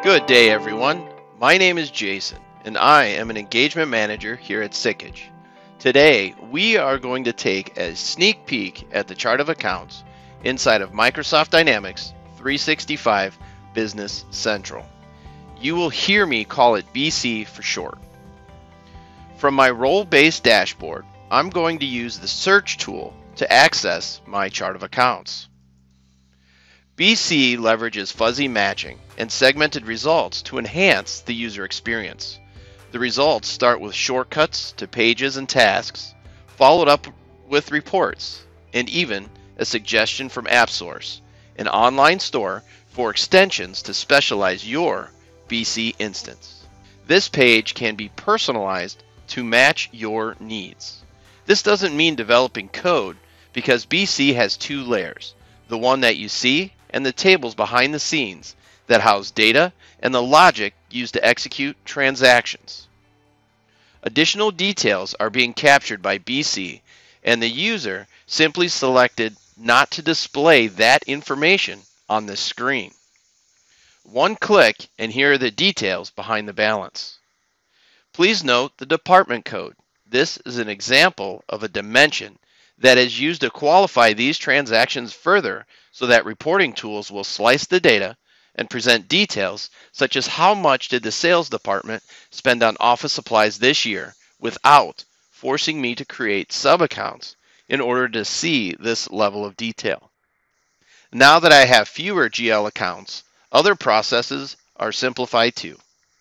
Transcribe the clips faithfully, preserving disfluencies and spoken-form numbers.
Good day, everyone. My name is Jason, and I am an engagement manager here at Sikich. Today, we are going to take a sneak peek at the chart of accounts inside of Microsoft Dynamics three sixty-five Business Central. You will hear me call it B C for short. From my role-based dashboard, I'm going to use the search tool to access my chart of accounts. B C leverages fuzzy matching and segmented results to enhance the user experience. The results start with shortcuts to pages and tasks, followed up with reports, and even a suggestion from AppSource, an online store for extensions to specialize your B C instance. This page can be personalized to match your needs. This doesn't mean developing code because B C has two layers, the one that you see and the tables behind the scenes that house data and the logic used to execute transactions. Additional details are being captured by B C, and the user simply selected not to display that information on the screen. One click and here are the details behind the balance. Please note the department code. This is an example of a dimension that is used to qualify these transactions further so that reporting tools will slice the data and present details such as how much did the sales department spend on office supplies this year without forcing me to create sub-accounts in order to see this level of detail. Now that I have fewer G L accounts, other processes are simplified too.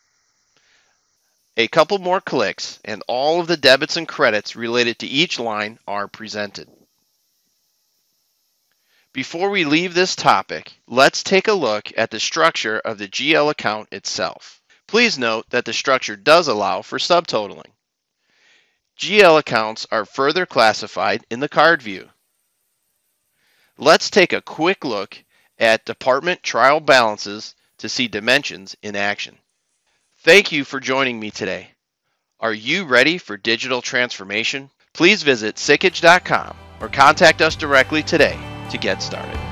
A couple more clicks and all of the debits and credits related to each line are presented. Before we leave this topic, let's take a look at the structure of the G L account itself. Please note that the structure does allow for subtotaling. G L accounts are further classified in the card view. Let's take a quick look at department trial balances to see dimensions in action. Thank you for joining me today. Are you ready for digital transformation? Please visit sikich dot com or contact us directly today to get started.